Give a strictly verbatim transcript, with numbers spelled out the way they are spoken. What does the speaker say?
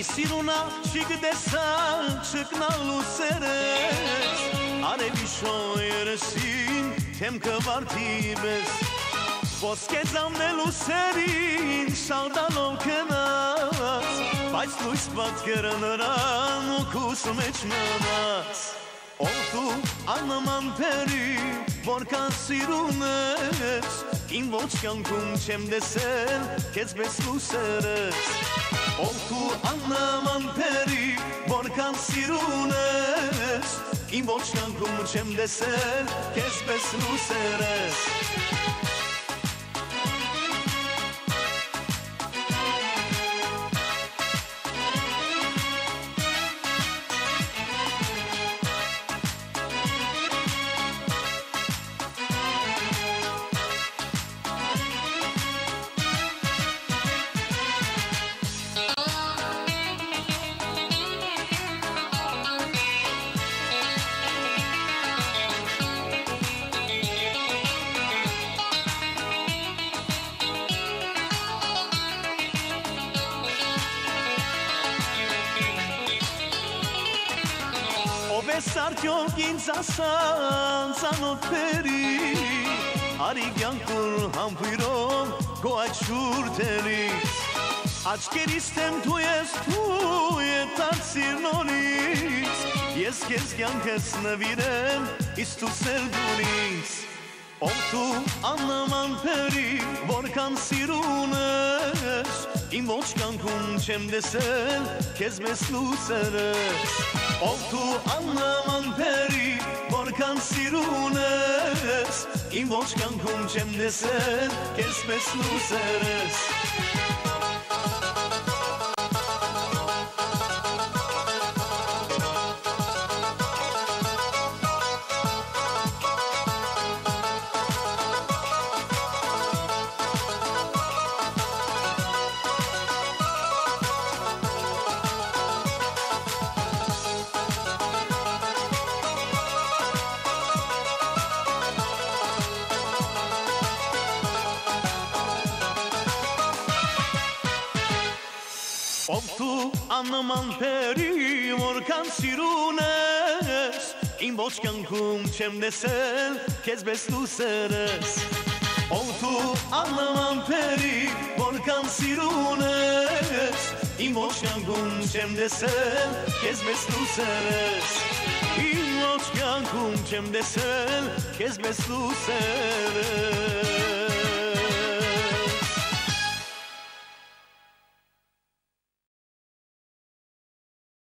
Սիրունա չգտեսա չկնալու սերես Արևի շոյերսին թեմքը վարդիվես Ոսկե ձամնելու սերին շաղդալով կնած Բայց լույս պատկերը նրան ու կուս մեջ մնաց Ով դու աննման պերի որքան սիրուն ես Իմ ոչ կյանքում չեմ դեսել քեզպես լուսերս Ով դու աննման պերի որքան սիրուն ես Իմ ոչ կյանքում չեմ դեսել քեզպես լուսերս Artiok ինձ ասան ծանոթ պերի Արի կյանքուր համբույրով գո այդ շուրթերից Աչկերիս թեմ թու ես թու ետ արցիր նորից Ես կեզ կյանքս նվիրեմ իսկ դու սել դուր ինձ Ով դու աննման պերի որքան սիրուն ես Իմ ոչ կյանքում չեմ դեսել քեզպես լուսերս Ով դու աննման պերի որքան սիրուն ես Իմ ոչ կյանքում չեմ դեսել քեզպես լուսերս Ով դու աննման պերի որքան սիրուն ես Իմ ոչ կյանքում չեմ դեսել քեզպես լուսերս Ով դու աննման պերի որքան սիրուն ես Իմ ոչ կյանքում չեմ դեսել քեզպես լուսերս Իմ ոչ կյանքում չեմ դեսել քեզպես լուսերս